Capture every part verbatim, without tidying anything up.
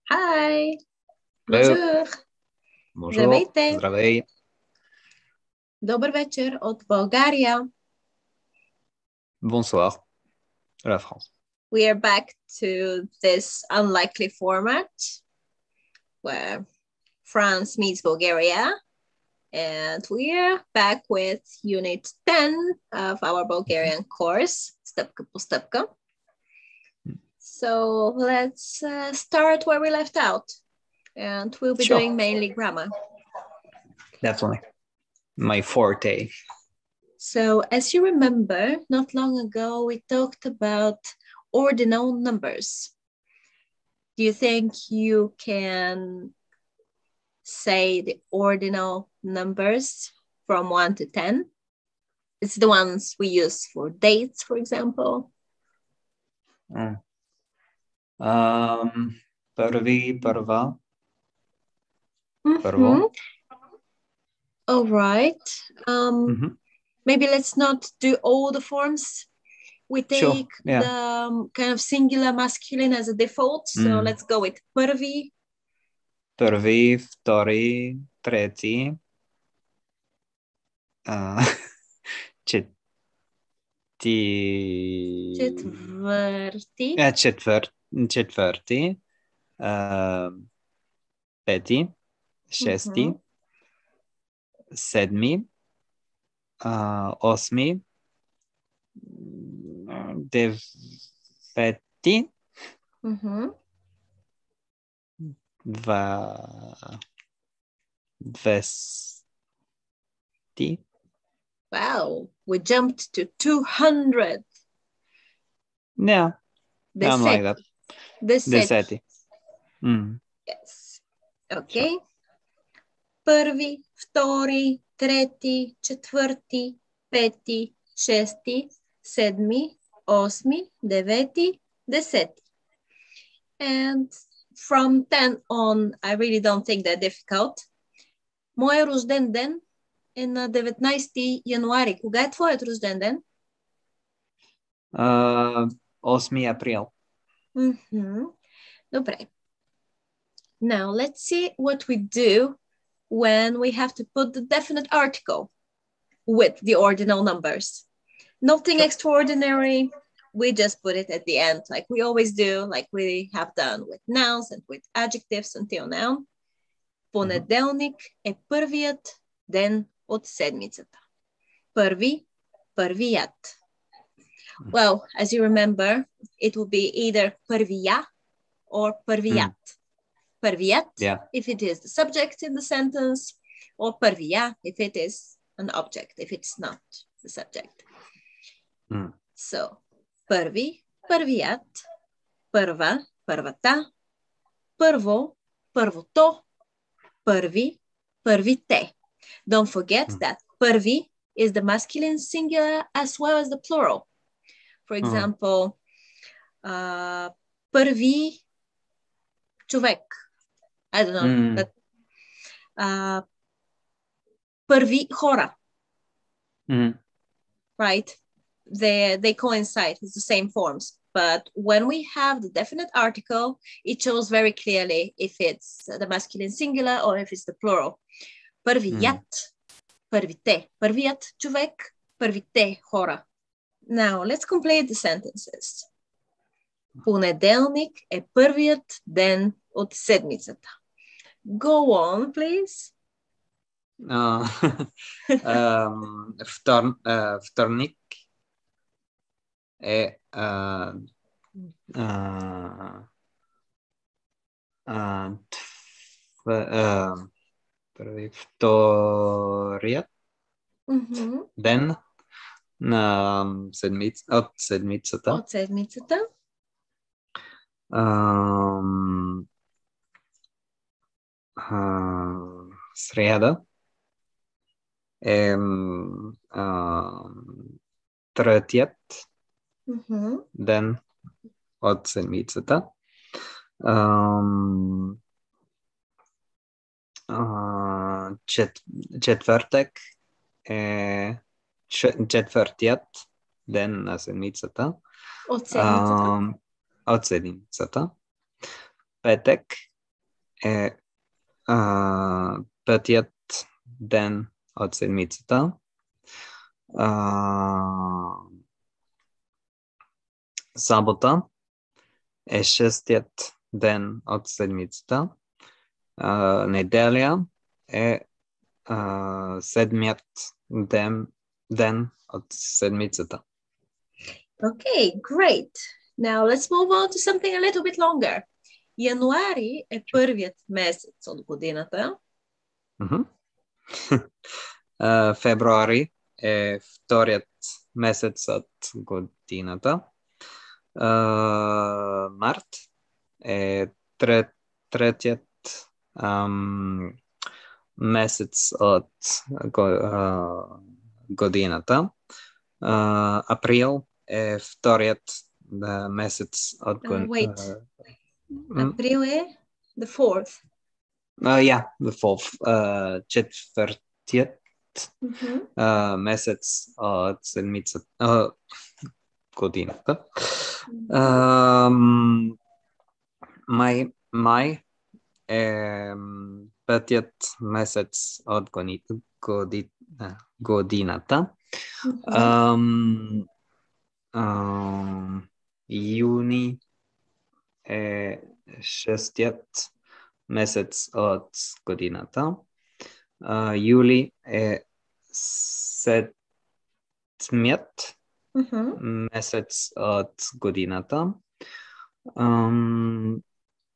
Hi! Hello. Bonjour! Bonjour. Здравейте! Здравей. Добър вечер от България. Bonsoir. La France. We are back to this unlikely format where France meets Bulgaria. And we are back with Unit ten of our Bulgarian course, стъпка по стъпка. So let's uh, start where we left out. And we'll be Sure. doing mainly grammar. Definitely. My forte. So as you remember, not long ago, we talked about ordinal numbers. Do you think you can say the ordinal numbers from one to ten? It's the ones we use for dates, for example. Mm. Um, първи, първа. Първо. Mm-hmm. All right. Um, Mm-hmm. Maybe let's not do all the forms. We take Sure. Yeah. the um, kind of singular masculine as a default. So Mm. let's go with първи. Първи, втори, трети. Uh, чети... Четвърти. Uh, четвър... Четвърти. Uh, пети. Шести. Mm-hmm. Седми. Uh, осми. Девети. Mm-hmm. Два... Двести. Wow, we jumped to two hundred. Yeah, I'm like that. Десети. Десети. Mm. Yes. Okay. Sure. Първи, втори, трети, четвърти, пети, шести, седми, осми, девети, десети. And from ten on, I really don't think they're difficult. Моя рожден ден е на деветнайсети януари. Кога е твоят рожден ден? Uh, осми април. Mm-hmm. Добре. Now, let's see what we do when we have to put the definite article with the ordinal numbers. Nothing sure. extraordinary. We just put it at the end like we always do, like we have done with nouns and with adjectives until now. Понеделник е първият ден от седмицата. Първи, първият. Well, as you remember, it will be either първия or първият. Mm. Първият, yeah. if it is the subject in the sentence, or първия, if it is an object, if it's not the subject. Mm. So, първи, първият, първа, първата, първо, първото, първи, първите. Don't forget mm. that първи is the masculine singular as well as the plural. For example, mm. uh, първи човек. I don't know, mm. but uh, първи хора. Mm. Right? They, they coincide. It's the same forms. But when we have the definite article, it shows very clearly if it's the masculine singular or if it's the plural. Първият, mm. първите. Първият човек, първите хора. Now, let's complete the sentences. Понеделник е първият ден от седмицата. Go on, please. Uh, um, втор, uh, вторник е uh, uh, uh, uh, първи, вторият mm-hmm. ден на седмица, от седмицата. От седмицата. Um, uh, сряда е uh, третият mm-hmm. ден от седмицата. Um, uh, чет, четвъртък е четвъртият ден на седмицата. От седмицата. Uh, от седмицата. Петък е а, петият ден от седмицата. А, Събота е шестият ден от седмицата. А, неделя е а, седмият ден, ден от седмицата. Okay, great. Now let's move on to something a little bit longer. Януари е първият месец от годината. Mm-hmm. uh, февруари е вторият месец от годината. Uh, март е трет, третият um, месец от uh, годината. Uh, април е вторият uh, месец от годината. Uh, wait. Април е the fourth. Uh, yeah, the fourth. Uh, четвъртият Mm-hmm. uh, месец от седмицата, uh, годината. Uh, май, май е петият месец от годи, годи, годината. Mm-hmm. Um, um, юни е шестият месец от годината. Uh, юли е седмият mm-hmm. месец от годината. Um,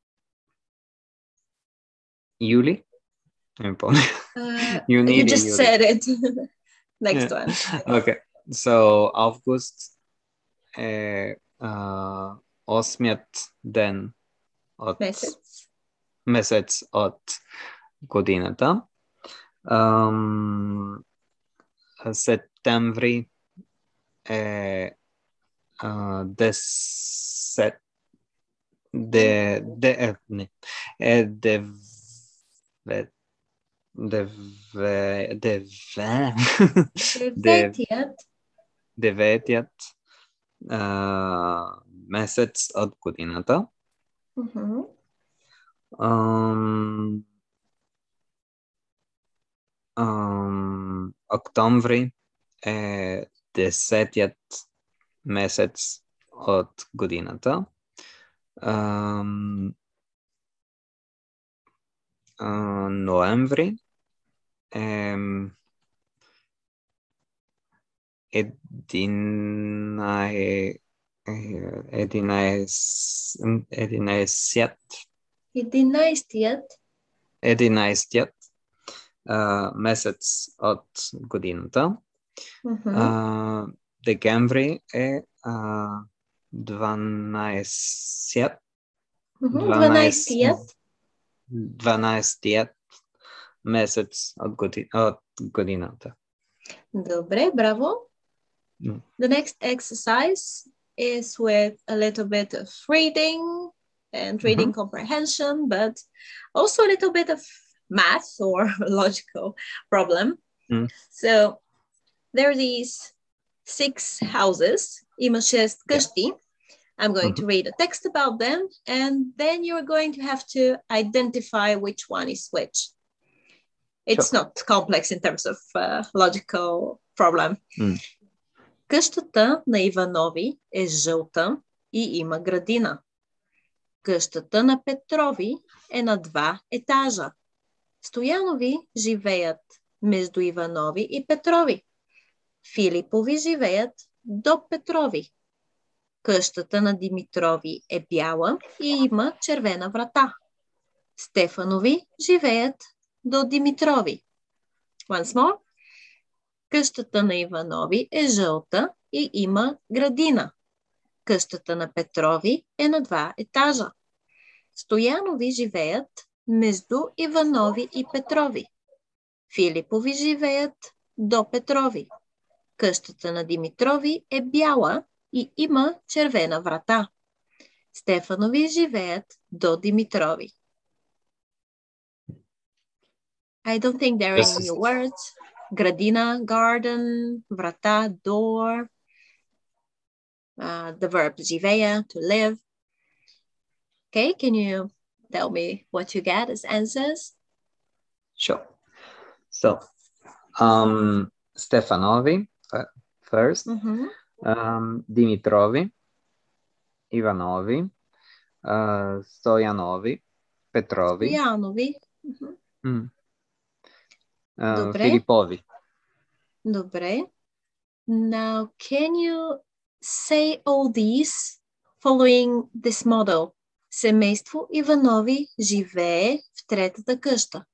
юли? Не помня. Uh, you just юли. Said it. Next yeah. one. Okay. So, август е uh, осмият ден от месец. месец от годината. Um, септември е uh, десет де, де, е, не, е девет деве, деве, деветият деветият uh, месец от годината. Mm-hmm. Um, um, октомври е десетият месец от годината. Um, uh, ноември е единай, единайс, единайсет единайсетият единайсетият uh, месец от годината. Mm-hmm. Uh, декември е uh, дванайсет дванайсетият дванайсетият месец от, годи, от годината. Добре, браво. Mm. The next exercise is with a little bit of reading and reading mm-hmm. comprehension, but also a little bit of math or logical problem. Mm. So there are these six houses. Има шест къщи. Yeah. I'm going mm-hmm. to read a text about them, and then you're going to have to identify which one is which. It's sure. Not complex in terms of uh, logical problem. Mm. Къщата на Иванови е жълта и има градина. Къщата на Петрови е на два етажа. Стоянови живеят между Иванови и Петрови. Филипови живеят до Петрови. Къщата на Димитрови е бяла и има червена врата. Стефанови живеят до Димитрови. Once more. Къщата на Иванови е жълта и има градина. Къщата на Петрови е на два етажа. Стоянови живеят между Иванови и Петрови. Филипови живеят до Петрови. Къщата на Димитрови е бяла и има червена врата. Стефанови живеят до Димитрови. I don't think there are any new words. Gradina, garden, врата, door. Uh, the verb живея, to live. Okay, can you tell me what you get as answers. Sure. So, um, Stefanovi uh, first, Mm-hmm. um, Dimitrovi, Ivanovi, uh, Stoyanovi, Petrovi, Stoyanovi. Mm-hmm. mm, uh, Добре. Filipovi. Добре. Now, can you say all these following this model? Семейство Иванови живее в третата къща.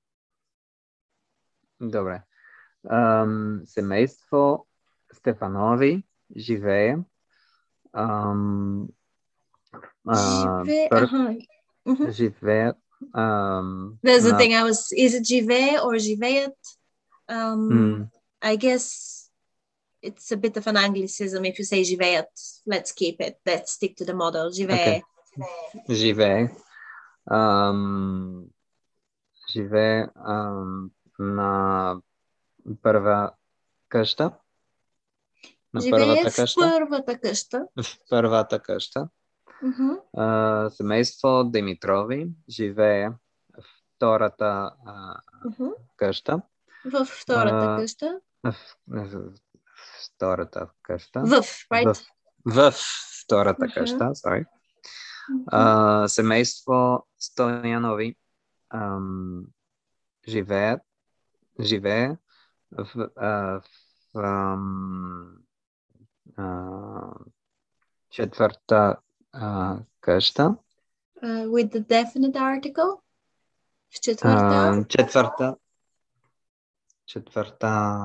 Добре. Um, семейство Стефанови живее. Um, uh, Живее, пър, аха. Mm-hmm. живеят um, That's the на... thing. I was. Is it живее or живеят? Um, Mm, I guess it's a bit of an anglicism if you say живеят. Let's keep it. Let's stick to the model. Живее. okay. Живее. Um, живее um, на първа къща. На Живее първата в къща. първата къща. В първата къща. Mm-hmm. Uh, семейство Димитрови живее в втората uh, Mm-hmm. къща. В втората Uh, къща. в, в, в втората къща. В, right? В, в втората Uh-huh. къща, sorry. Mm-hmm. Uh, семейство Стоянови um, живее, живее в, uh, в um, uh, четвърта uh, къща. Uh, with the definite article. В четвърта. Uh, четвърта четвърта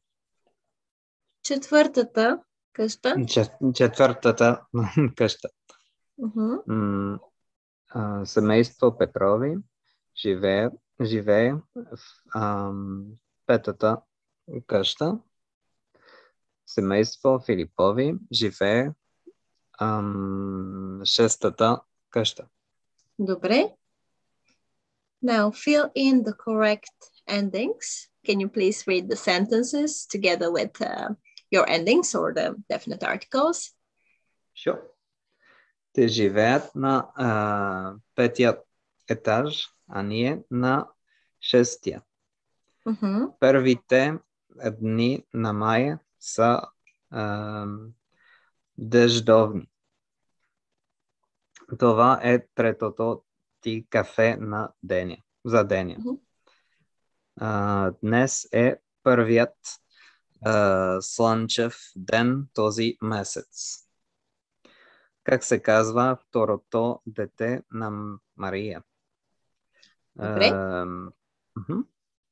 Четвъртата къща. чет- четвъртата къща. Uh-huh. М, а, семейство Петрови живее, живее в ам, петата къща. Семейство Филипови живее ам, шестата къща. Добре. Now fill in the correct endings. Can you please read the sentences together with uh, your endings or the definite articles? Sure. Те живеят на а, петия етаж, а ние на шестия. Mm-hmm. Първите дни на май са а, дъждовни. Това е третото ти кафе на деня, за деня. Mm-hmm. А, днес е първият а, слънчев ден този месец. Как се казва второто дете на Мария? Добре. А, uh-huh.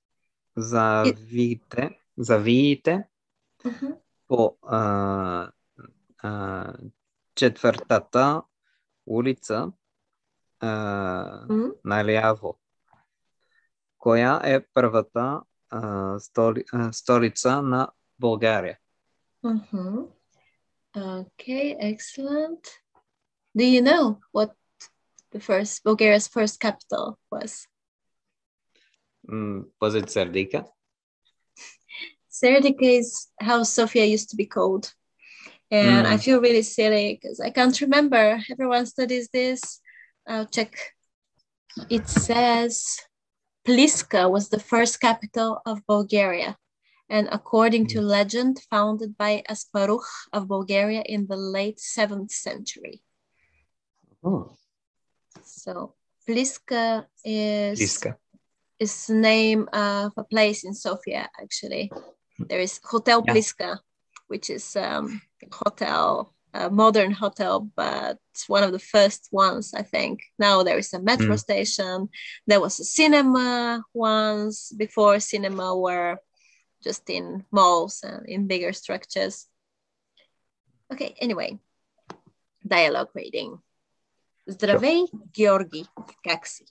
Завиите, завиите Mm-hmm. по а, а, четвъртата улица а, Mm-hmm. наляво. Коя е първата а, столи, а, столица на България? Mm-hmm. Okay, excellent. Do you know what the first Bulgaria's first capital was? Mm, was it Sardika? Serdika is how Sofia used to be called. And Mm. I feel really silly because I can't remember. Everyone studies this. I'll check. It says Pliska was the first capital of Bulgaria. And according to legend, founded by Asparuch of Bulgaria in the late seventh century. Oh. So Pliska is, Pliska. is the name of a place in Sofia, actually. There is Hotel Yeah. Pliska, which is um, a hotel, a modern hotel, but one of the first ones, I think. Now there is a metro Mm. station. There was a cinema once. Before cinema were just in malls and in bigger structures. Okay, anyway. Dialogue reading. Здравей, Георги. Как си?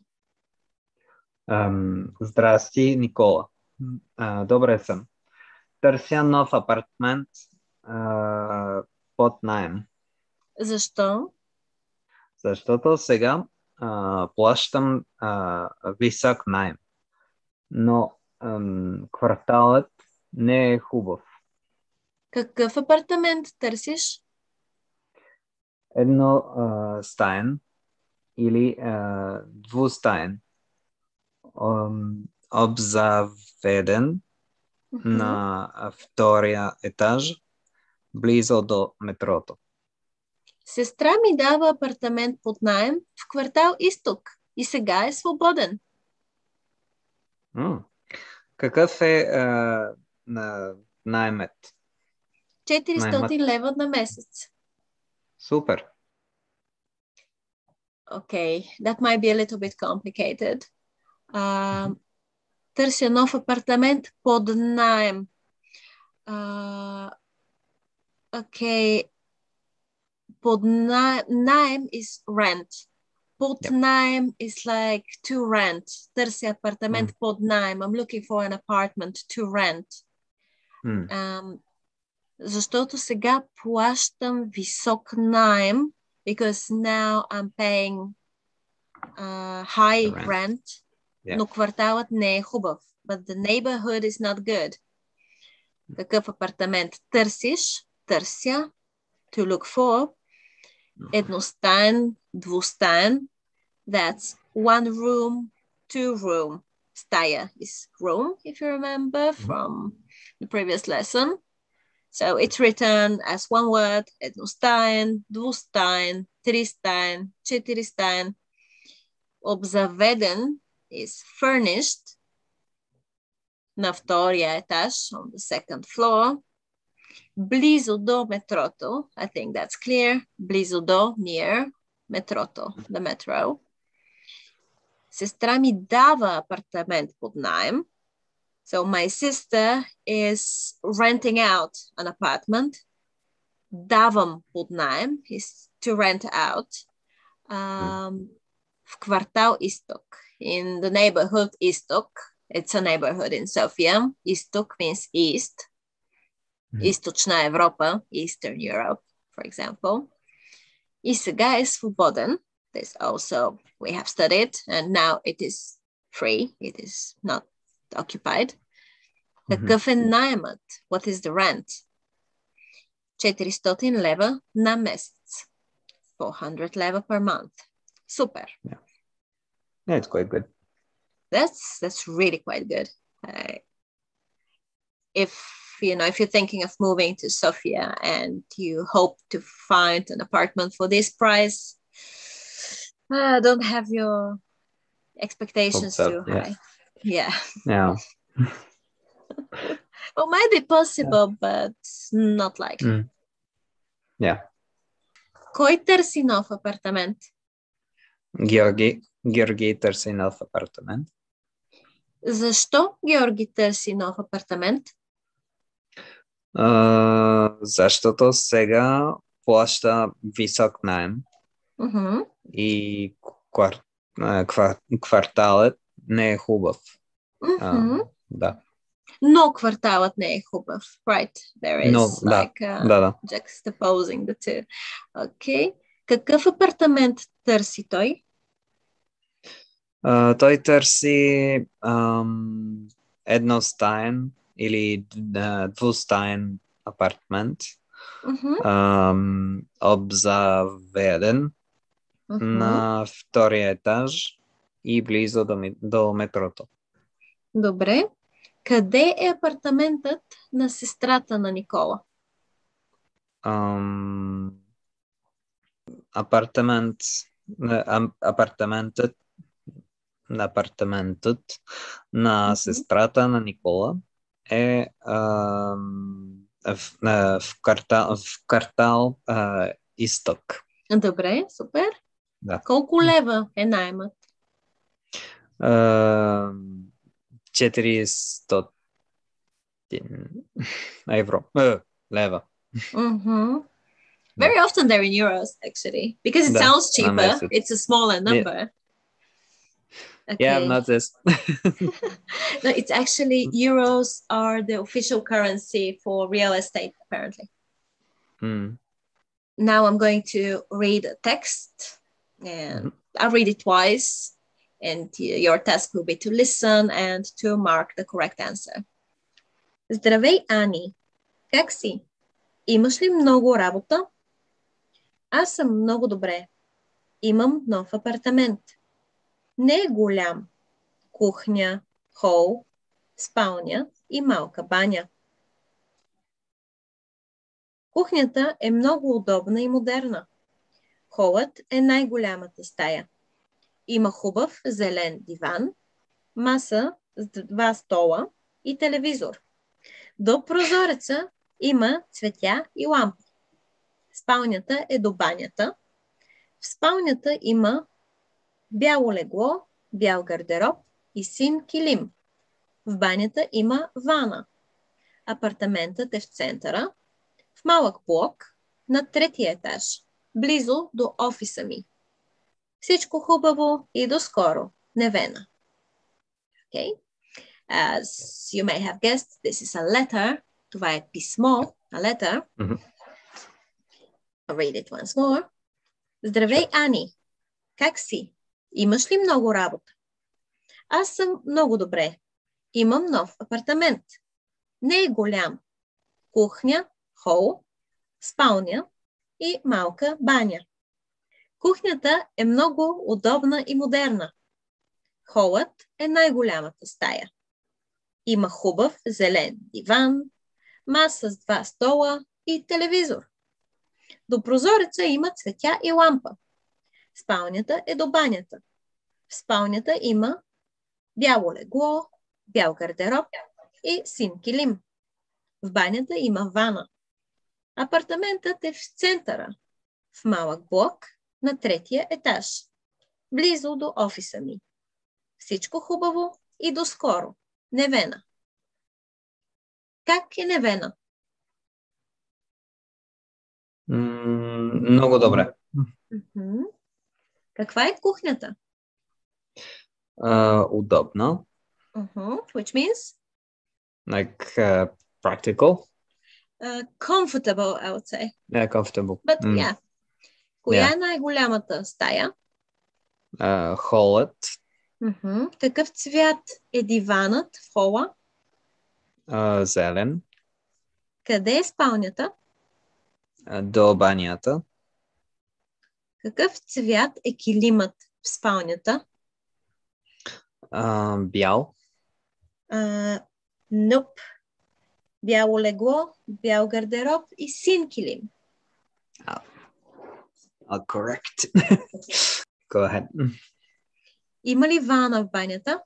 Um, здрасти, Никола. Uh, добре съм. Търся нов апартмент uh, под наем. Защо? Защото сега uh, плащам uh, висок наем. Но um, кварталът не е хубав. Какъв апартамент търсиш? Едно uh, стаен. или а, двустаен, обзаведен Mm-hmm. на втория етаж, близо до метрото. Сестра ми дава апартамент под наем в квартал Изток и сега е свободен. М. Какъв е а, на наймет? четиристотин лева на месец. Супер. Okay, that might be a little bit complicated. Uh, търся нов апартамент под наем. Uh, okay, под на- наем is rent. Под Yep. наем is like to rent. Търся апартамент Mm. под наем. I'm looking for an apartment to rent. Mm. Um, защото сега плащам висок наем because now I'm paying uh, high Rent. rent, Yeah. но кварталът не е хубав. But the neighborhood is not good. Какъв апартамент търсиш? Търся. To look for. Едностаен, двустаен. That's one room, two room. Стая is room, if you remember from the previous lesson. So it's written as one word, едностаен, двустаен, тристаен, четиристаен. Обзаведен is furnished на втория етаж, on the second floor. Близо до метрото, I think that's clear. Близо до, near, метрото, the metro. Сестра ми дава апартамент под наем. So my sister is renting out an apartment. Давам под наем is to rent out. Um, в квартал Изток. In the neighborhood Изток. It's a neighborhood in Sofia. Изток means east. Mm-hmm. Източна Европа, Eastern Europe, for example. И сега е свободен. This also we have studied, and now it is free. It is not occupied. Mm-hmm. Какъв е наемът? What is the rent? четиристотин лева на месец. four hundred leva per month. Super. Yeah. Yeah, it's quite good. That's that's really quite good. Uh, if you know, if you're thinking of moving to Sofia and you hope to find an apartment for this price, uh, don't have your expectations Hopes too up, yeah. high. Yeah. Yeah. Well, might be possible, yeah. But not likely. Mm. Yeah. Кой търси нов апартамент? Георги, Георги търси нов апартамент. Защо Георги търси нов апартамент? Uh, защото сега плаща висок наем. Uh-huh. И квар, квар, кварталът не е хубав. Uh-huh. Uh, да. Но кварталът не е хубав. Right. There is Но, like да, uh, да, да. juxtaposing the two. Okay. Какъв апартамент търси той? Uh, той търси um, едностаен или uh, двустаен апартмент. Uh-huh. Um, обзаведен uh-huh. на втория етаж и близо до, до метрото. Добре. Къде е апартаментът на сестрата на Никола? Um, апартамент, апартаментът, апартаментът на uh-huh. сестрата на Никола е um, в, в квартал, в квартал uh, Изток. Добре, супер. Да. Колко лева е наймът? Uh, четиристотин евро. Uh, лева. Mm-hmm. Very yeah. often they're in euros, actually, because it да, sounds cheaper. It's a smaller number. Yeah, okay. yeah I've noticed. No, it's actually euros are the official currency for real estate, apparently. Mm. Now I'm going to read a text, and mm-hmm. I'll read it twice, and your task will be to listen and to mark the correct answer. Здравей, Ани. Как си? Имаш ли много работа? Аз съм много добре. Имам нов апартамент. Не е голям. Кухня, хол, спалня и малка баня. Кухнята е много удобна и модерна. Холът е най-голямата стая. Има хубав зелен диван, маса с два стола и телевизор. До прозореца има цветя и лампи. Спалнята е до банята. В спалнята има бяло легло, бял гардероб и син килим. В банята има вана. Апартаментът е в центъра, в малък блок, на третия етаж, близо до офиса ми. Всичко хубаво и до скоро. Невена. Okay? As you may have guessed, this is a letter. Това е писмо, a letter. Mm-hmm. I'll read it once more. Здравей, sure. Ани. Как си? Имаш ли много работа? Аз съм много добре. Имам нов апартамент. Не е голям. Кухня, хол, спалня и малка баня. Кухнята е много удобна и модерна. Холът е най-голямата стая. Има хубав зелен диван, маса с два стола и телевизор. До прозореца има цветя и лампа. Спалнята е до банята. В спалнята има бяло легло, бял гардероб и син килим. В банята има вана. Апартаментът е в центъра, в малък блок на третия етаж, близо до офиса ми. Всичко хубаво и до скоро. Невена. Как е Невена? Mm, много добре. Mm-hmm. Каква е кухнята? Uh, удобна. Uh-huh. Which means? Like uh, practical. Uh, comfortable, I would say. Yeah, comfortable. But mm. yeah. Коя yeah. е най-голямата стая? Uh, холът. Uh-huh. Какъв цвят е диванът в хола? Uh, зелен. Къде е спалнята? Uh, до банята. Какъв цвят е килимът в спалнята? Uh, бял. Uh, nope. Бяло легло, бял гардероб и син килим. Uh, I'll correct. Go ahead. Има ли вана в банята?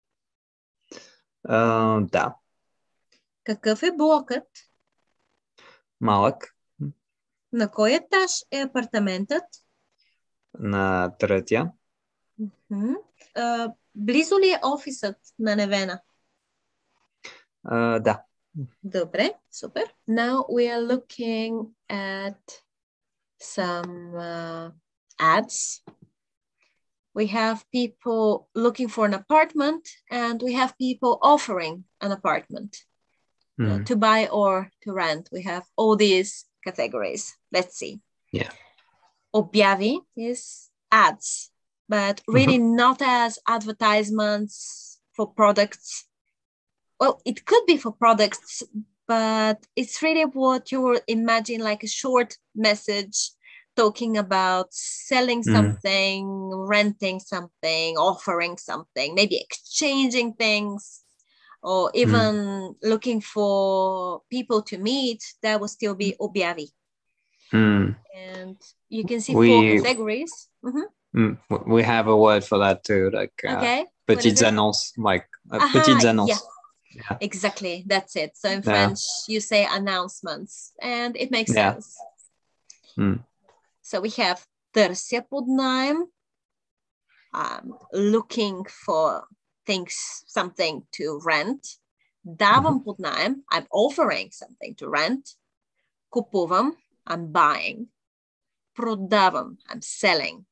Uh, да. Какъв е блокът? Малък. На кой етаж е апартаментът? На третия. Uh-huh. Uh, близо ли е офисът на Невена? Uh, да. Добре, супер. Now we are looking at some uh, ads. We have people looking for an apartment and we have people offering an apartment mm. uh, to buy or to rent. We have all these categories. Let's see. Yeah. Objavi is ads, but really mm-hmm. not as advertisements for products. Well, it could be for products, but it's really what you would imagine, like a short message talking about selling something, mm. renting something, offering something, maybe exchanging things, or even mm. looking for people to meet. That would still be objavi. Mm. And you can see we, four categories. Mm-hmm. We have a word for that too, like okay. uh, petites annonces, like uh, Aha, petites annonces. Yeah. Yeah. Exactly, that's it. So in yeah. French, you say announcements, and it makes yeah. sense. Mm. So we have търся под наем, um, looking for things, something to rent. Давам mm-hmm. под наем, I'm offering something to rent. Купувам, I'm buying. Продавам, I'm selling.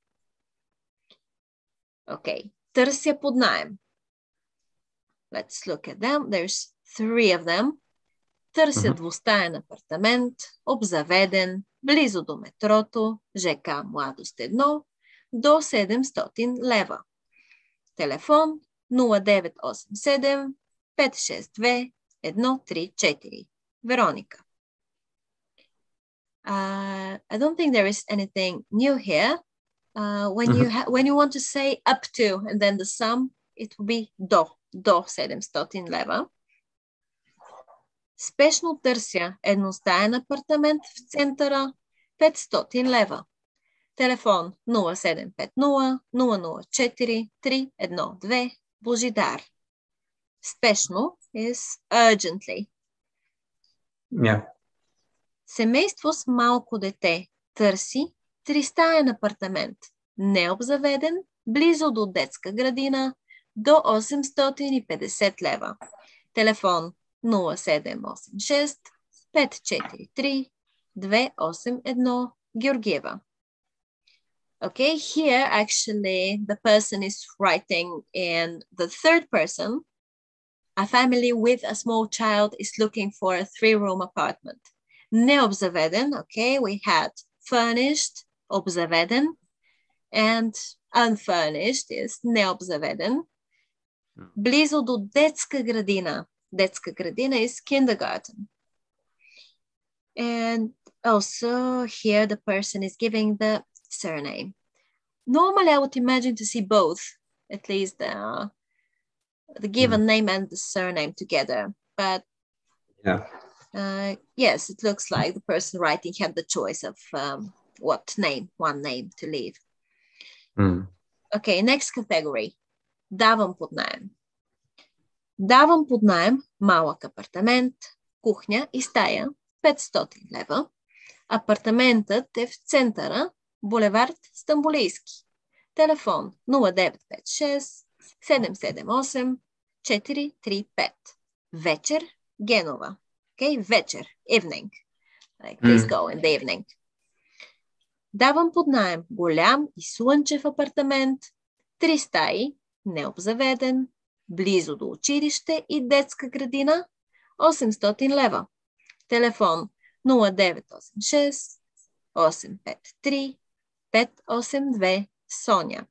Okay, търся под наем. Let's look at them. There's three of them. Търся mm-hmm. двустаен апартамент, обзаведен, близо до метрото, ЖК Младост едно, до седемстотин лева. Телефон нула девет осем седем пет шест две едно три четири. Вероника. Uh, I don't think there is anything new here. Uh, when you ha- when you want to say up to and then the sum, it will be до, до седемстотин лева. Спешно търся едностаен апартамент в центъра, петстотин лева. Телефон нула седем пет нула нула нула четири три едно две. Божидар. Спешно is urgently. Yeah. Семейство с малко дете търси тристаен апартамент, необзаведен, близо до детска градина, до осемстотин и петдесет лева. Телефон нула седем осем шест пет четири три две осем едно. Георгиева. Okay, here actually the person is writing in the third person. A family with a small child is looking for a three-room apartment. Необзаведен, okay, we had furnished, обзаведен, and unfurnished is необзаведен. Близо до детска градина. Детска градина is kindergarten. And also here the person is giving the surname. Normally I would imagine to see both, at least the, the given mm. name and the surname together. But yeah. Uh, yes, it looks like the person writing had the choice of um, what name, one name to leave. Mm. Okay, next category. Давам под наем. Давам под наем малък апартамент, кухня и стая, петстотин лева. Апартаментът е в центъра, булевард Стамбулийски. Телефон нула девет пет шест седем седем осем четири три пет. Вечер, Генова. Okay, вечер, evening. Like, please go in the evening. Давам под наем голям и слънчев апартамент, три стаи, необзаведен, близо до училище и детска градина, осемстотин лева. Телефон нула девет осем шест осем пет три пет осем две. Соня.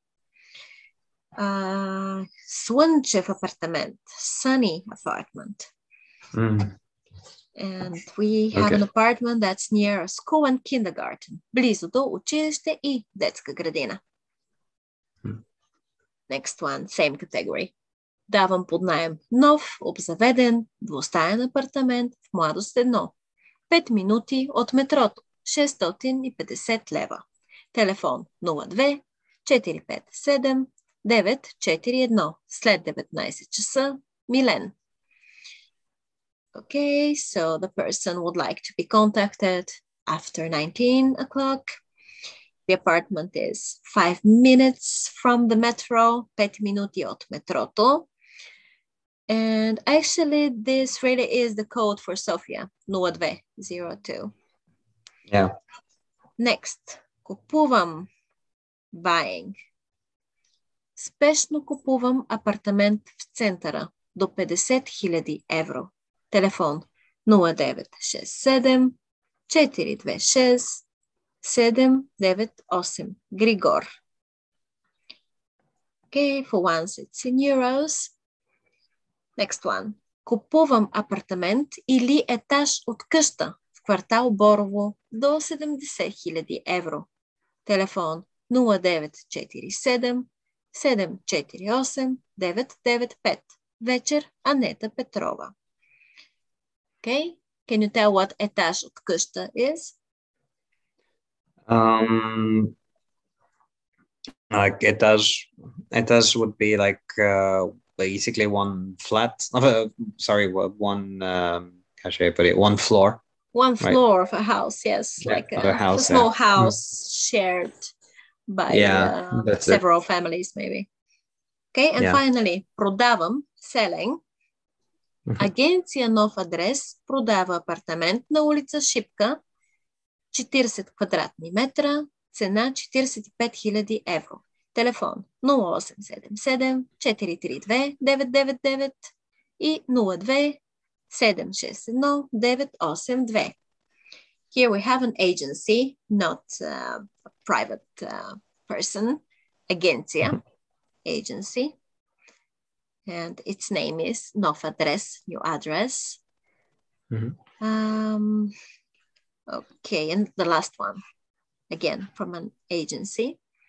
Uh, слънчев апартамент, sunny apartment. Mm. And we have okay. an apartment that's near a school and kindergarten. Близо до училище и детска градина. Hmm. Next one, same category. Давам под наем нов, обзаведен, двустаен апартамент в Младост едно. пет минути от метрото. шестстотин и петдесет лева. Телефон нула две четири пет седем девет четири едно. След деветнайсет часа. Милен. Okay, so the person would like to be contacted after nineteen o'clock. The apartment is five minutes from the metro, пет минути от метрото. And actually, this really is the code for Sofia, нула две зero two. Yeah. Next, купувам, buying. Спешно купувам апартамент в центъра до петдесет хиляди евро. Телефон нула девет шест седем четири две шест седем девет осем. Григор. Okay, for once it's in euros. Next one. Купувам апартамент или етаж от къща в квартал Борово до седемдесет хиляди евро. Телефон нула девет четири седем седем четири осем девет девет пет. Вечер, Анета Петрова. Okay, can you tell what етаж от къща is? Um, like etage, etage would be like uh, basically one flat. Uh, sorry, one. Um, how should I put it? One floor. One floor right? of a house, yes, yeah, like a, a, house, a small yeah. house mm. shared by yeah, uh, several it. families, maybe. Okay, and yeah. finally, продавам, selling. Агенция Нов адрес продава апартамент на улица Шипка, четирийсет квадратни метра, цена четирийсет и пет хиляди евро. Телефон нула осем седем седем четири три две девет девет девет и нула две седем шест едно девет осем две. Here we have an agency, not uh, a private uh, person. Агенция, agency. And its name is Nov address, new address. Mm-hmm. Um, okay, and the last one, again, from an agency.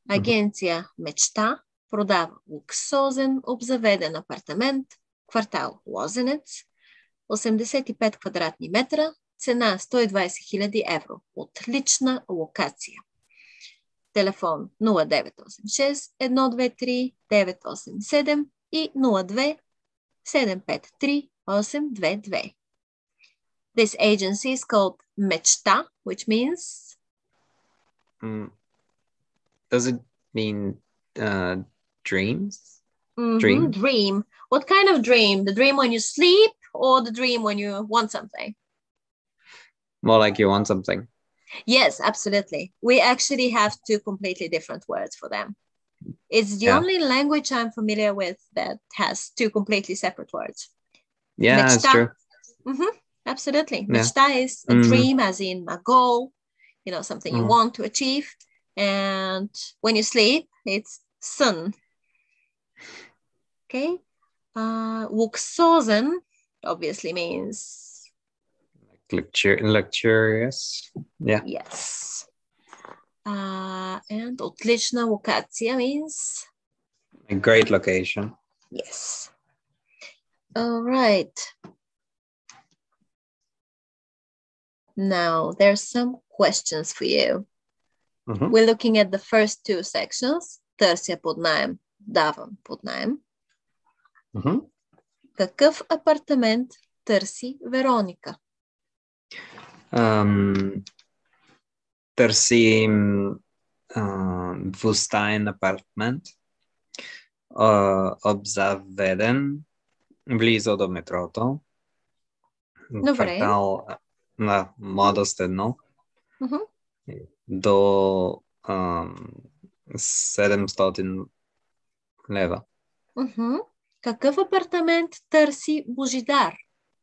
Агенция Мечта продава луксозен обзаведен апартамент, квартал Лозенец, осемдесет и пет квадратни метра, цена сто и двадесет хиляди евро. Отлична локация. Телефон нула девет осем шест едно две три девет осем седем и нула две седем пет три осем две две. This agency is called Mechta, which means... Mm. Does it mean uh, dreams? Mm-hmm, Dream? Dream. What kind of dream? The dream when you sleep or the dream when you want something? More like you want something. Yes, absolutely. We actually have two completely different words for them. It's the Yeah. only language I'm familiar with that has two completely separate words. Yeah, Mechta. that's true. Mm-hmm, absolutely. Yeah. Mechta is a Mhm. dream, as in a goal, you know, something you Mhm. want to achieve. And when you sleep, it's sun. Okay. Uh, Wuxozen obviously means... Luxur- luxurious. Yeah. Yes. Uh, and отлична локация means... A great location. Yes. All right. Now, there's some questions for you. Mhm. We're looking at the first two sections. Търся под наем, давам под наем. Mhm. Какъв апартамент търси Вероника? Um, търсим uh, двустаен апартмент, uh, обзаведен, близо до метрото. Добре. Квартал на младост едно. Uh-huh. До um, седемстотин лева. Uh-huh. Какъв апартамент търси Божидар?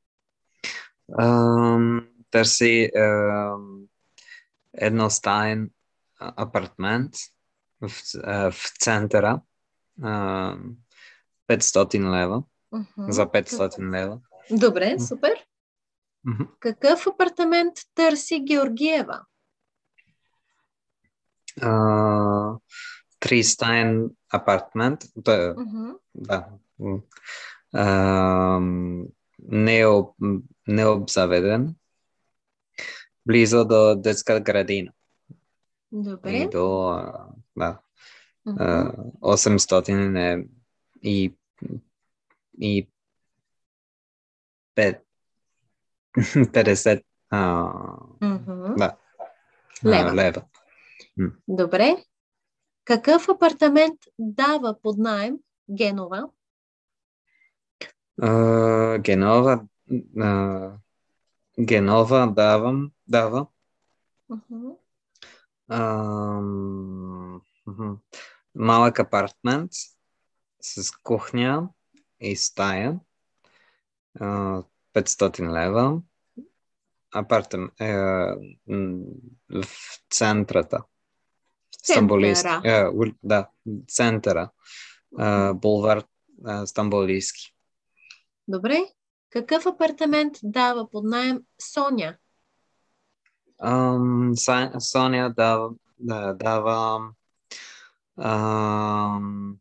Um, търси um, едностаен апартмент в, uh, в центъра. Uh, петстотин лева. Uh-huh. За петстотин лева. Добре, супер. Uh-huh. Какъв апартамент търси Георгиева? Uh, тристаен апартмент. Да. Uh-huh. да. Uh, необ, необзаведен. Близо до детска градина. Добре. И до uh, да. Uh-huh. Uh, осемстотин е и и пет петдесет Uh-huh. да, Лева. лева. Добре. Какъв апартамент дава под наем Генова? Uh, Генова uh, Генова давам дава Uh-huh. uh, uh, малък апартмент с кухня и стая, uh, петстотин лева. Апартамент uh, в центрата. Стамбулийски. Uh, да, центъра. Uh, булвар uh, Стамбулийски. Добре. Какъв апартамент дава под наем Соня? Um, Соня дава, да, дава um,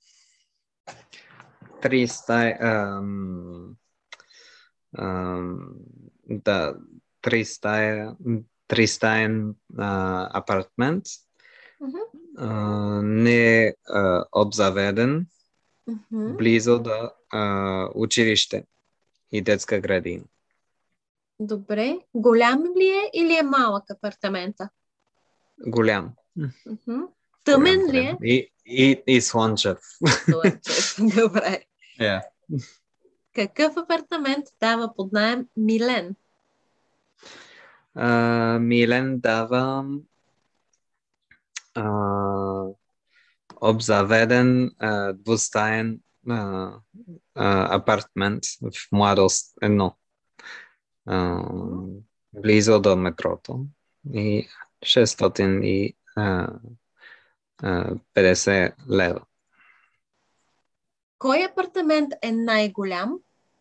три стаи, um, um, да, три стаи, три стаен uh, апартмент, Uh-huh. uh, не uh, обзаведен, Uh-huh. близо до uh, училище и детска градина. Добре. Голям ли е или е малък апартамента? Голям. Uh-huh. Тъмен Голям, ли е? И, и, и слънчев. Слънчев. Добре. Yeah. Какъв апартамент дава под наем Милен? Uh, Милен дава uh, обзаведен uh, двустаен uh, uh, апартмент в младост едно. Uh, близо до метрото и шестстотин и петдесет лева. Кой апартамент е най-голям?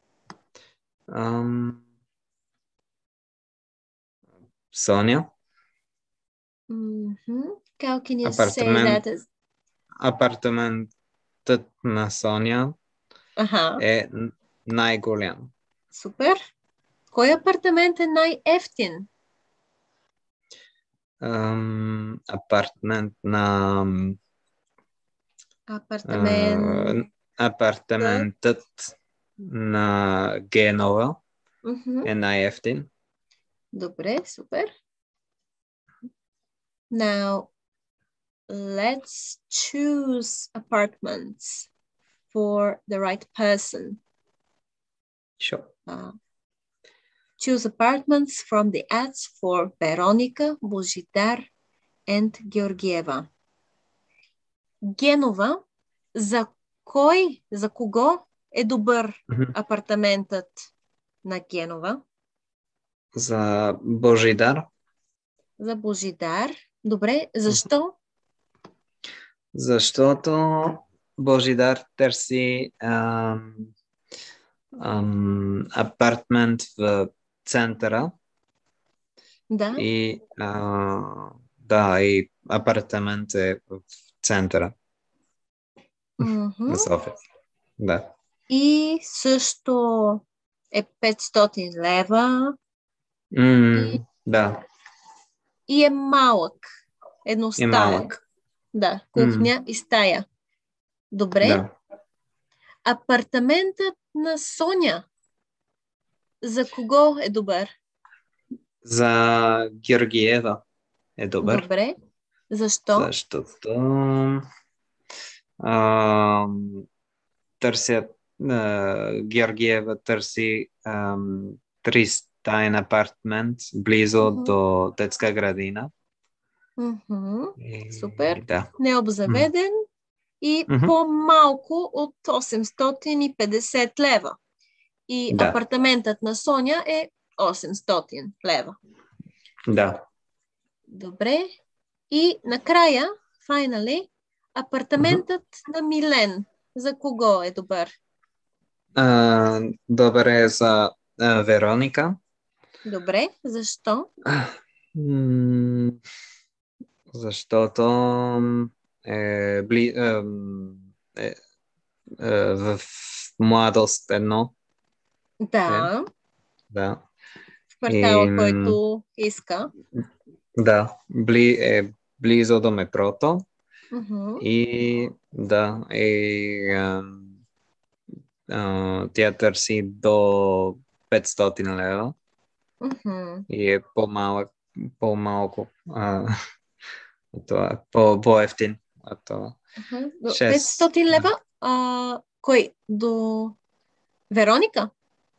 Um, Соня. Mm-hmm. How can you Апартамент. say that? Is... апартаментът на Соня Аха, е най-голям. супер. Кой апартамент е най-ефтин? Ам, апартамент на Апартамент. а, апартаментът на Генова Мгм. е най-ефтин. Добре, супер. Now, let's choose apartments for the right person. Sure. Uh, choose apartments from the ads for Veronica, Божидар and Георгиева. Генова, за кой, за кого е добър Мгм. апартаментът на Генова? За Божидар. За Божидар. Добре, защо? Защото Божидар търси ам, ам, апартмент в центъра Да. и а, да, и апартамент е в центъра Мгм. на София. Да. И също е петстотин лева М, и, да, и е малък. е Едностаен. малък. Да, М, кухня и стая. Добре. да. Апартаментът на Соня. За кого е добър? За Георгиева е добър, Добре. Защо? защото ам, търсят а, Георгиева търси ам, тристаен апартмент близо Мгм. до детска градина. Мгм. И, Супер. да. М, Необзаведен и мгм. по-малко от осемстотин и петдесет лева. И Да, апартаментът на Соня е осемстотин лева. да. Добре. И накрая, finally, Мгм. апартаментът на Милен. За кого е добър? А, добър е за а, Вероника. Добре. Защо? М, защото е, бли, ем, е, е, в младост едно е, Да. да. В И, квартала, м, който иска. да, бли, е близо до метрото Мгм. и да, и ем, а, тя търси до петстотин лева Мгм. и е по-малък, по-малко а, от това, по, по-ефтин от това. Мгм. До шест. петстотин лева. А, кой? До Вероника?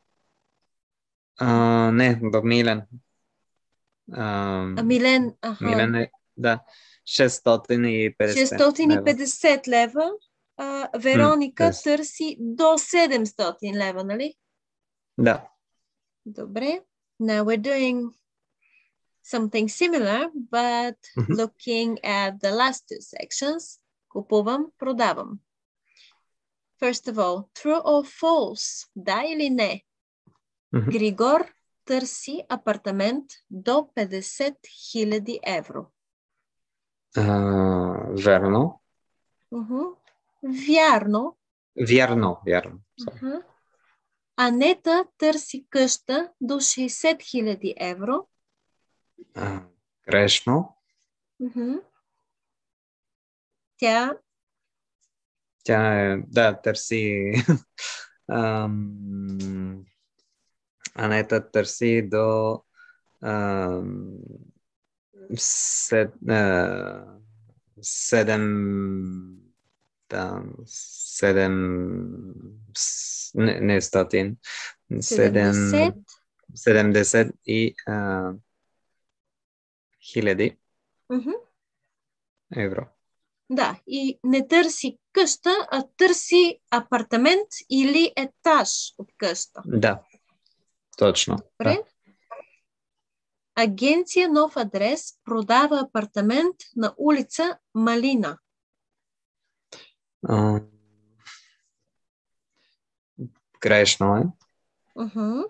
А, не, до Милен. А, А Милен, аха. Милен е, да, шестстотин и петдесет лева. шестстотин и петдесет лева. А, М, Вероника петдесет. търси до седемстотин лева, нали? Да. Добре. Now we're doing something similar, but Мгм, looking at the last two sections. Купувам, продавам. First of all, true or false? Да или не? мгм. Григор търси апартамент до петдесет хиляди евро. А, верно. Уху. Вярно. Вярно, вярно. Sorry. Уху. Анета търси къща до шейсет хиляди евро. А, грешно. Уху. Тя Тя е, да, търси ам, Анета търси до ам, сед, а, седем да, седем с- не, не стотин, седем, седемдесет. седемдесет и а, хиляди Уху. евро. Да, и не търси къща, а търси апартамент или етаж от къща. Да, точно. Добре. Да. Агенция Нов адрес продава апартамент на улица Малина. А, грешно е, Уху.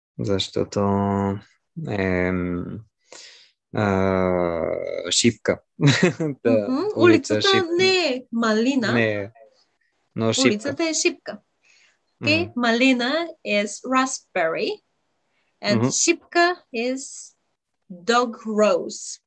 защото е а, шивка. Да, Мгм. улица Улицата Шипка. не е Малина. Не, но Шипка. Улицата е Шипка. Okay, Мгм. Malina is raspberry, and Мгм. Shipka is dog rose.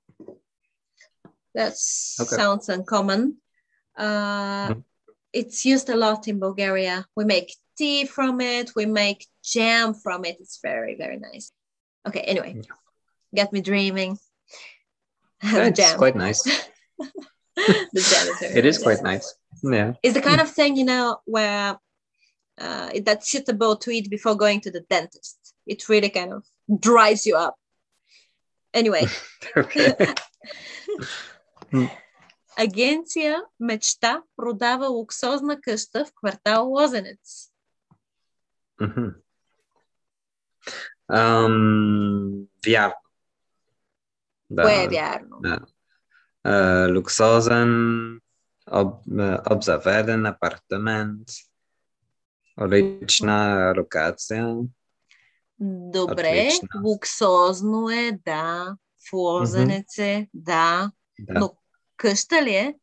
That Okay. sounds uncommon. Uh, Mhm. it's used a lot in Bulgaria. We make tea from it. We make jam from it. It's very, very nice. Okay, anyway, Yeah. get me dreaming. Yeah, The it's jam. quite nice. The jam is very It is nice. quite nice. Yeah. It's the kind of thing, you know, where uh, that's suitable to eat before going to the dentist. It really kind of dries you up. Anyway. Okay. Агенция Мечта продава луксозна къща в квартал Лозенец. Mhm. Ам, вярно. Кое е Да. вярно? Да. А, люксозен, об, обзаведен апартамент, лична локация. Добре, Отлично. луксозно е, да. В Лозенец е, да. Да. Но къща ли е?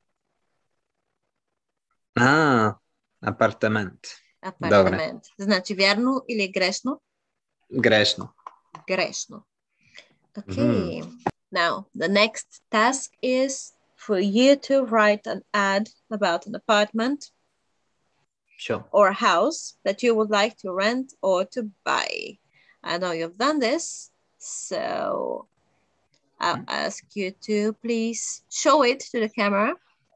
А, апартамент. Апартамент. Значи вярно или грешно? Грешно. Грешно. Okay. Now, the next task is for you to write an ad about an apartment Sure. or a house that you would like to rent or to buy. I know you've done this, so I'll ask you to please show it to the camera.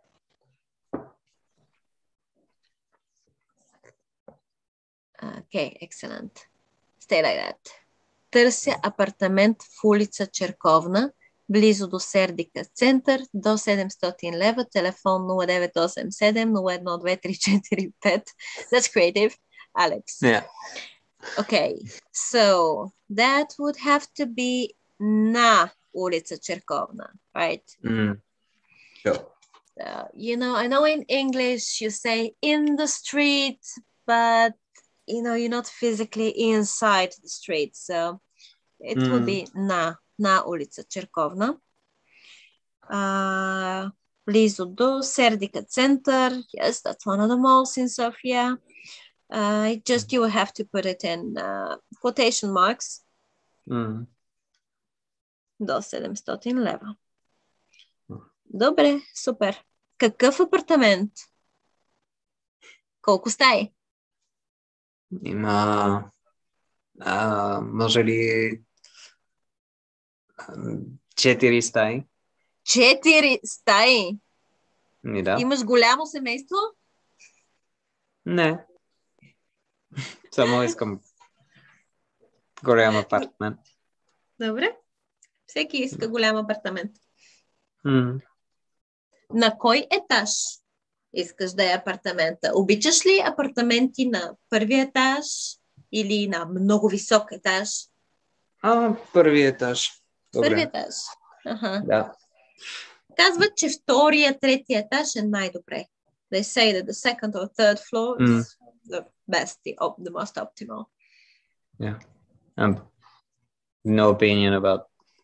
Okay, excellent. Stay like that. Търся апартамент в улица Черковна, близо до Сердика център, до седемстотин лева, телефон нула девет осем седем нула едно две три четири пет. That's creative, Alex. Yeah. Okay, so that would have to be на улица Черковна, right? Mm. Sure. Uh, you know, I know in English you say in the street, but you know, you're not physically inside the street, so it Mm. would be на, на улица Черковна. Uh, близо до Сердика център. Yes, that's one of the malls in Sofia. Uh, just you will have to put it in uh, quotation marks. Mm. До седемстотин лева. Добре, супер. Какъв апартамент? Колко стаи? Има, а, може ли ам, четири стаи? Четири стаи. Ми да. Имаш голямо семейство? Не. Само искам голям апартамент. Добре. Всеки иска голям апартамент. Mm. На кой етаж искаш да е апартамента? Обичаш ли апартаменти на първи етаж или на много висок етаж? А, първи етаж. Добре. Първи етаж. Аха. Да. Казват, че втория, третия етаж е най-добре. They say that the second or third floor is Mm. the best, the, op- the most optimal. Yeah. Um, no opinion about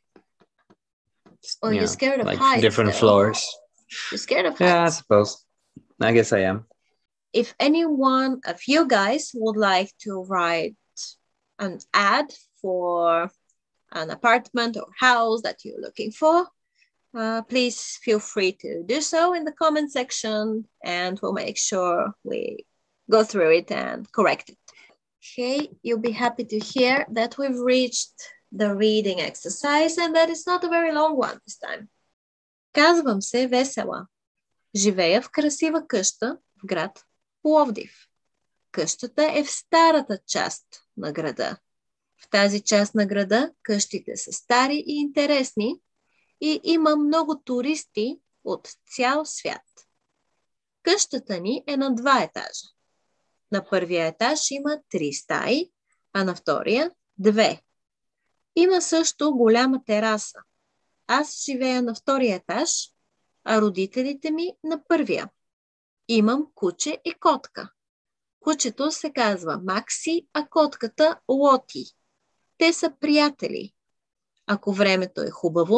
Oh, you you're know, scared of like heights, different though. floors. You're scared of Yeah, I heights. suppose. I guess I am. If anyone of you guys would like to write an ad for an apartment or house that you're looking for, uh, please feel free to do so in the comment section, and we'll make sure we go through it and correct it. Okay, you'll be happy to hear that we've reached the reading exercise and that it's not a very long one this time. Казвам се Весела. Живея в красива къща в град Пловдив. Къщата е в старата част на града. В тази част на града къщите са стари и интересни и има много туристи от цял свят. Къщата ни е на два етажа. На първия етаж има три стаи, а на втория две. Има също голяма тераса. Аз живея на втория етаж, а родителите ми на първия. Имам куче и котка. Кучето се казва Макси, а котката Лоти. Те са приятели. Ако времето е хубаво,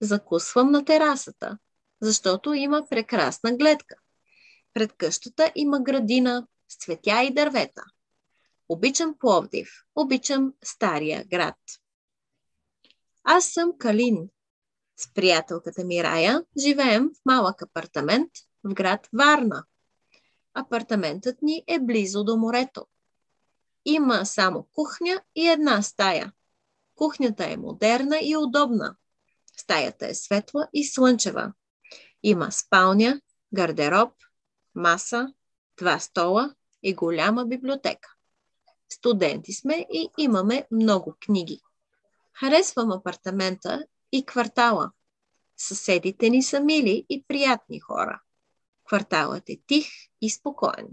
Закусвам на терасата, защото има прекрасна гледка. Пред къщата има градина с цветя и дървета. Обичам Пловдив, обичам Стария град. Аз съм Калин. С приятелката ми Рая живеем в малък апартамент в град Варна. Апартаментът ни е близо до морето. Има само кухня и една стая. Кухнята е модерна и удобна. Стаята е светла и слънчева. Има спалня, гардероб, маса, два стола и голяма библиотека. Студенти сме и имаме много книги. Харесвам апартамента и квартала. Съседите ни са мили и приятни хора. Кварталът е тих и спокоен.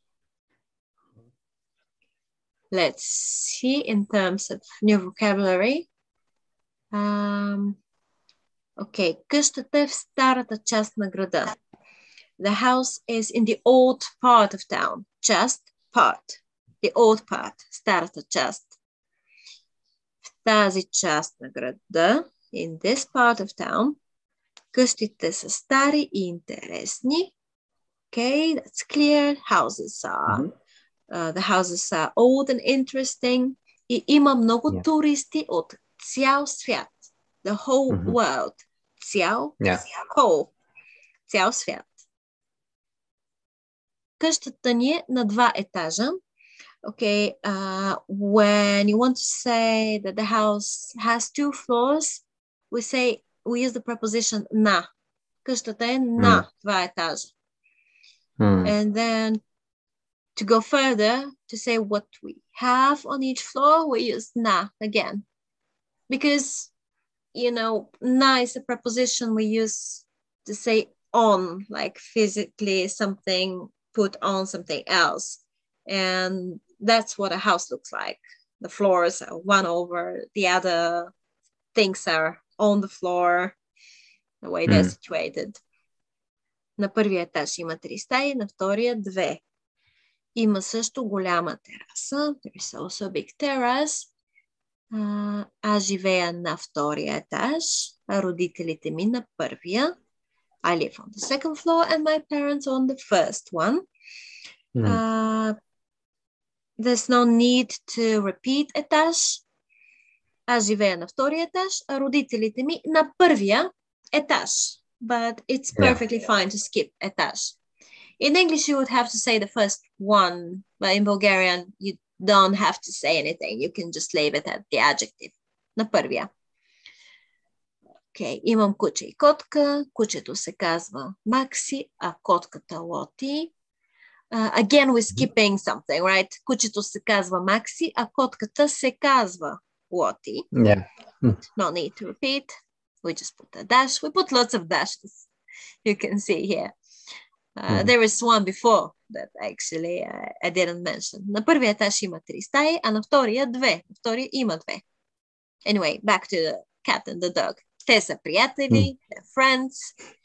Let's see in terms of new vocabulary. Um, okay, къщата е в старата част на града. The house is in the old part of town. Just part. The old part. Старата част. В тази част на града, in this part of town, къщите са стари и интересни. Okay, that's clear. Houses are, mm-hmm. uh, the houses are old and interesting. И има много yeah. туристи от цял свят. The whole mm-hmm. world. Цял, yeah. whole. Цял свят. Къщата ни е на два етажа. Okay, uh, when you want to say that the house has two floors, we say, we use the preposition на. Къщата е на mm. два етажа. Mm. And then to go further, to say what we have on each floor, we use na again. Because, you know, na is a preposition we use to say on, like physically something put on something else. And that's what a house looks like. The floors are one over the other. Things are on the floor, the way they're mm. situated. На първия етаж има три стаи, на втория две. Има също голяма тераса. There is also a big terrace. Uh, аз живея на втория етаж, а родителите ми на първия. I live on the second floor and my parents on the first one. Mm. Uh, there's no need to repeat етаж. Аз живея на втория етаж, а родителите ми на първия етаж. But it's perfectly yeah. fine to skip etаж. In English, you would have to say the first one, but in Bulgarian, you don't have to say anything. You can just leave it at the adjective. На първия. Okay. Имам куче и котка. Кучето се казва Макси, а котката Лоти. Uh, again, we're skipping something, right? Кучето се казва Макси, а котката се казва Лоти. Yeah. No need to repeat. We just put a dash. We put lots of dashes. You can see here. Uh, mm. There is one before that actually uh, I didn't mention. На първия етаж има три стаи, а на втория две. На втория има две. Anyway, back to the cat and the dog. Те са приятели, mm. they're friends.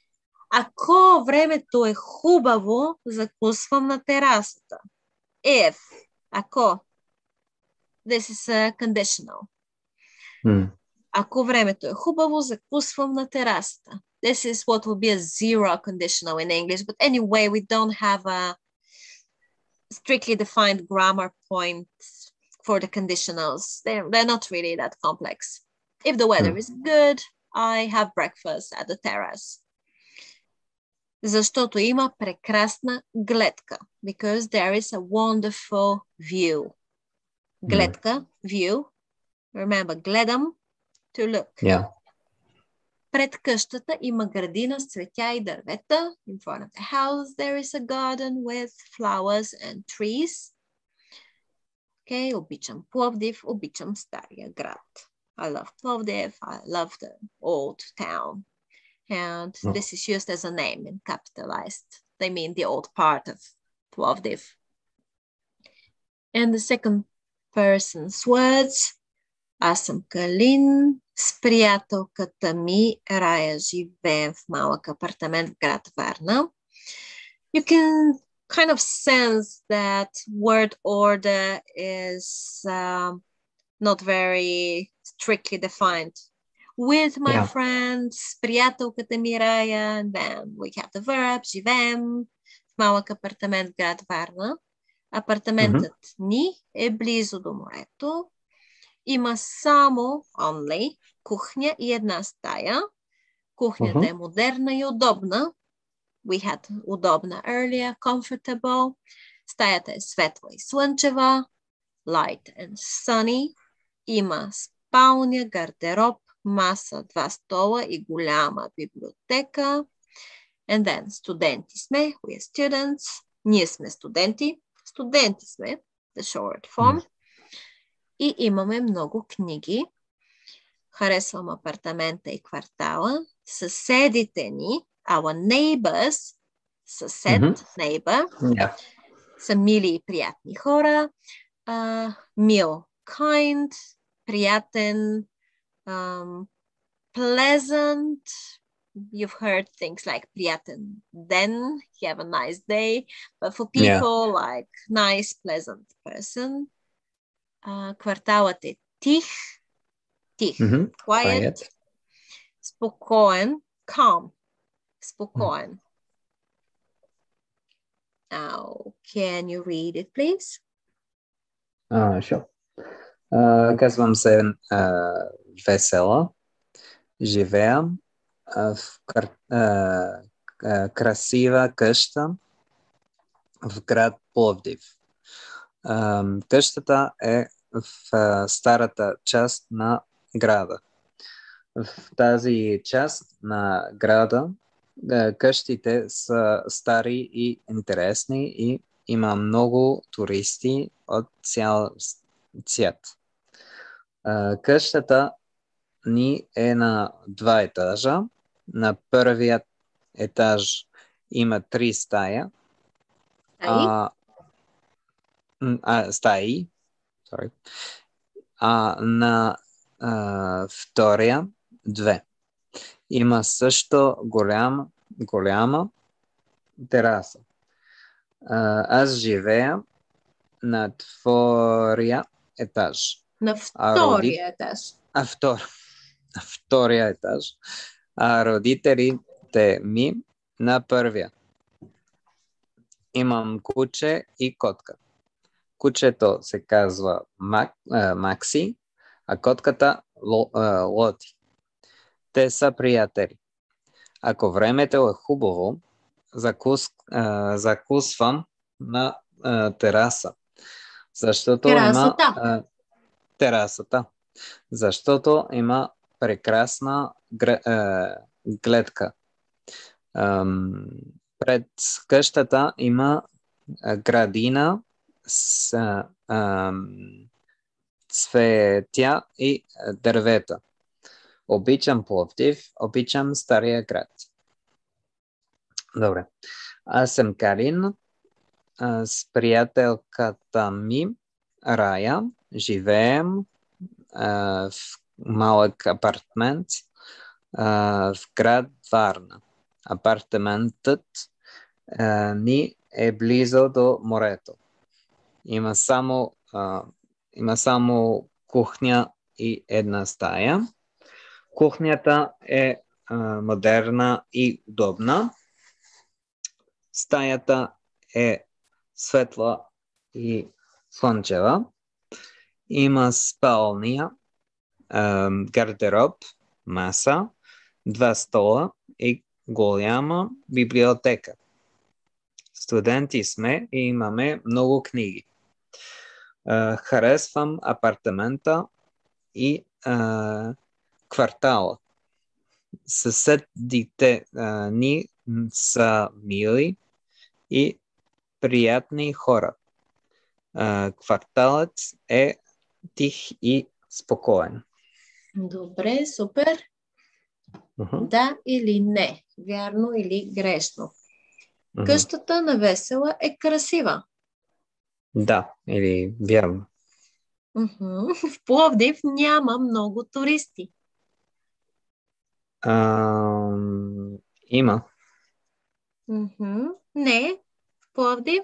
Ако времето е хубаво, закусвам на терасата. If, ако. This is a conditional. Mm. Ако времето е хубаво, закусвам на терасата. This is what will be a zero conditional in English. But anyway, we don't have a strictly defined grammar point for the conditionals. They're, they're not really that complex. If the weather mm. is good, I have breakfast at the terrace. Защото има прекрасна гледка. Because there is a wonderful view. Гледка, mm. view. Remember, гледам, to look. Yeah. Пред къщата има градина с цветя и дървета. In front of the house there is a garden with flowers and trees. Okay, обичам Пловдив, обичам Стария град. I love Plovdiv, I love the old town. And oh. this is used as a name and capitalized. They mean the old part of Plovdiv. And the second person's words. Аз съм Калин, с приятелката ми Рая живеем в малък апартамент в град Варна. You can kind of sense that word order is um, not very strictly defined. with my Yeah. friends, приятелката ми Рая, and then we have the verb, живеем в малък апартамент в град Варна. Апартаментът mm-hmm. ни е близо до морето. Има само, only, кухня и една стая. Кухнята mm-hmm. е модерна и удобна. We had удобна earlier, comfortable. Стаята е светла и слънчева. Light and sunny. Има спалня, гардероб, маса, два стола и голяма библиотека. And then студенти сме. We are students. Ние сме студенти. Студенти сме. The short form. Mm. И имаме много книги. Харесвам апартамента и квартала. Съседите ни, our neighbors, съсед, mm-hmm. neighbor, yeah. са мили и приятни хора. Uh, мил, kind, приятен, um, pleasant. You've heard things like приятен ден, have a nice day. But for people, yeah. like nice, pleasant person. Uh, кварталът е тих, тих, mm-hmm. quiet, quiet, спокоен, calm, спокоен. Now, can you read it, please? Uh, sure. Uh, казвам се uh, Весела. Живея uh, в кар... uh, uh, красива къща в град Пловдив. Uh, къщата е в uh, старата част на града. В тази част на града uh, къщите са стари и интересни и има много туристи от цял свят. Uh, къщата ни е на два етажа. На първият етаж има три стая. А, а, стаи. Sorry. А на а, втория две. Има също голям, голяма тераса. А, аз живея на втория етаж. На втория етаж. А, втор... на втория етаж. А родителите ми на първия. Имам куче и котка. Кучето се казва Мак, а, Макси, а котката Ло, а, Лоти. Те са приятели. Ако времето е хубаво, закус, а, закусвам на а, тераса. Защото терасата. има а, терасата. Защото има прекрасна гр, а, гледка. Ам, пред къщата има а, градина с а, цветя и а, дървета. Обичам Пловдив, обичам Стария град. Добре. Аз съм Калин. А, с приятелката ми Рая живеем а, в малък апартмент а, в град Варна. Апартаментът а, ни е близо до морето. Има само, а, има само кухня и една стая. Кухнята е а, модерна и удобна. Стаята е светла и слънчева. Има спалня, а, гардероб, маса, два стола и голяма библиотека. Студенти сме и имаме много книги. А, харесвам апартамента и а, квартала. Съседите а, ни са мили и приятни хора. А, кварталът е тих и спокоен. Добре, супер. Uh-huh. Да или не? Вярно или грешно? Uh-huh. Къщата на Весела е красива. Да, или вярно. Uh-huh. В Пловдив няма много туристи. Uh, има. Uh-huh. Не, в Пловдив?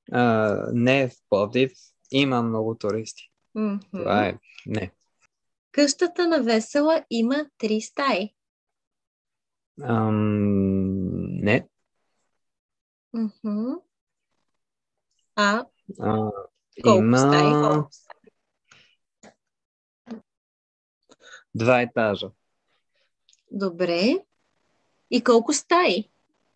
Uh, не, в Пловдив има много туристи. Uh-huh. Това е не. Къщата на Весела има три стаи. Ам, не. Мгм. А А, колко има стаи? два етажа. Добре. И колко стаи?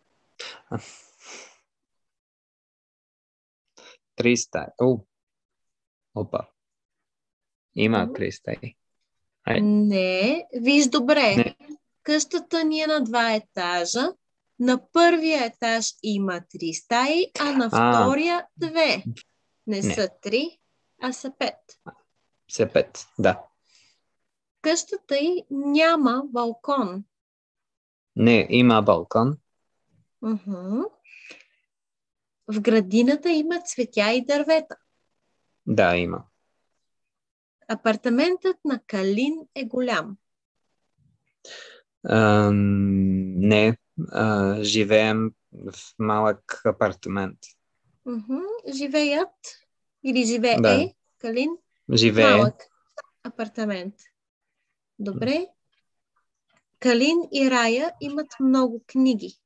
Три стаи. О, опа. Има Мгм. три стаи. Ай, Не, виж добре. не. Къщата ни е на два етажа. На първия етаж има три стаи, а на А, втория две. Не не. са три, а са пет. Все пет. Да. Къщата й няма балкон. Не, има балкон. Мгм. В градината има цветя и дървета. Да, има. Апартаментът на Калин е голям. Ам, не. А, живеем в малък апартамент. Мгм. Живеят или живее Да, Калин в живее. малък апартамент. Добре. Калин и Рая имат много книги.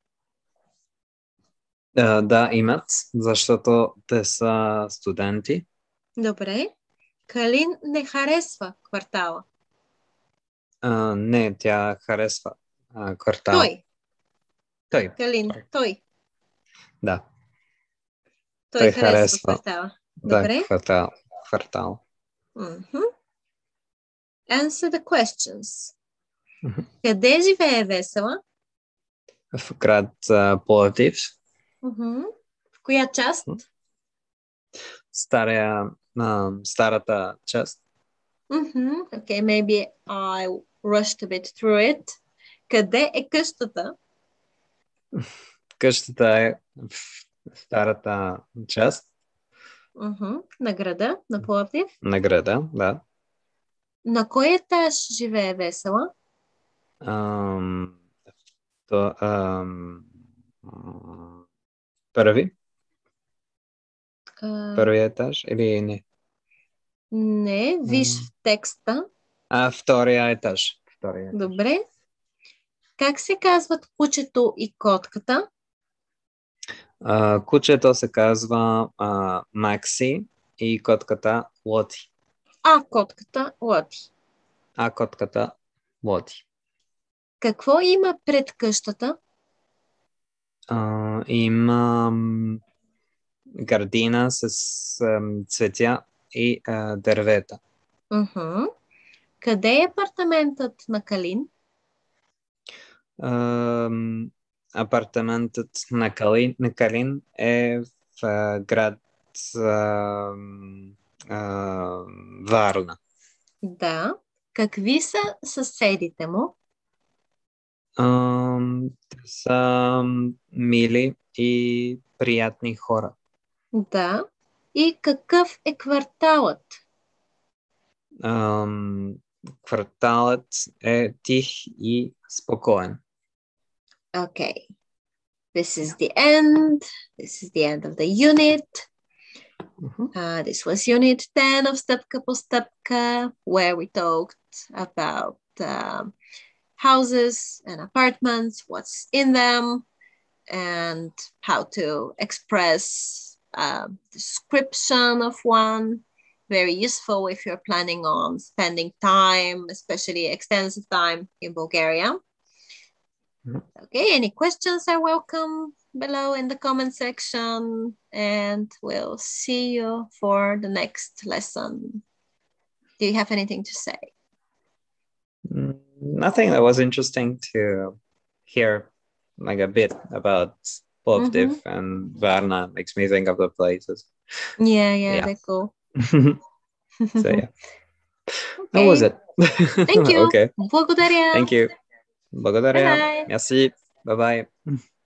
А, да, имат, защото те са студенти. Добре. Калин не харесва квартала. А, не, тя харесва а, квартал. Той. Той. Калин. Той. Той. Да, Той той харесва харесва. квартала. Да, Добре. квартал. Квартал. Мгм. Answer the questions. Мгм. Къде живее Весела? В град а, Пловдив. Мгм. В коя част? Стария, а, старата част. Мгм. Okay, maybe I rushed a bit through it. Къде е къщата? Къщата е в старата част Мгм. На града, на Пловдив. на града, да. На кой етаж живее Весела? Ам, то, ам, м, първи? А, Първи етаж или не? не, виж Ам, в текста. А, втория етаж. Втория етаж. Добре. Как се казват кучето и котката? А, кучето се казва а, Макси и котката Лоти. А котката Лоти. А котката Лоти. Какво има пред къщата? А, има м, градина с ам, цветя и а, дървета. Мгм. Къде е апартаментът на Калин? Ам, апартаментът на Калин, на Калин е в а, град ам, а, Варна. Да. Какви са съседите му? Ам, те са мили и приятни хора. Да. И какъв е кварталът? Ам, кварталът е тих и спокоен. Okay. This is the end. This is the end of the unit. Mhm. Uh, this was unit ten of Stepka po Stepka, where we talked about um, houses and apartments, what's in them, and how to express a description of one. Very useful if you're planning on spending time, especially extensive time in Bulgaria. Mhm. Okay, any questions are welcome below in the comment section, and we'll see you for the next lesson. Do you have anything to say? Mm, Nothing. That was interesting to hear like a bit about Plovdiv Mm-hmm. and Varna. Makes me think of the places. Yeah, yeah, Yeah. they're cool. So yeah, that Okay. was it. Thank you. Okay. Благодаря. Thank you. Благодаря. Bye-bye. Merci. Bye bye.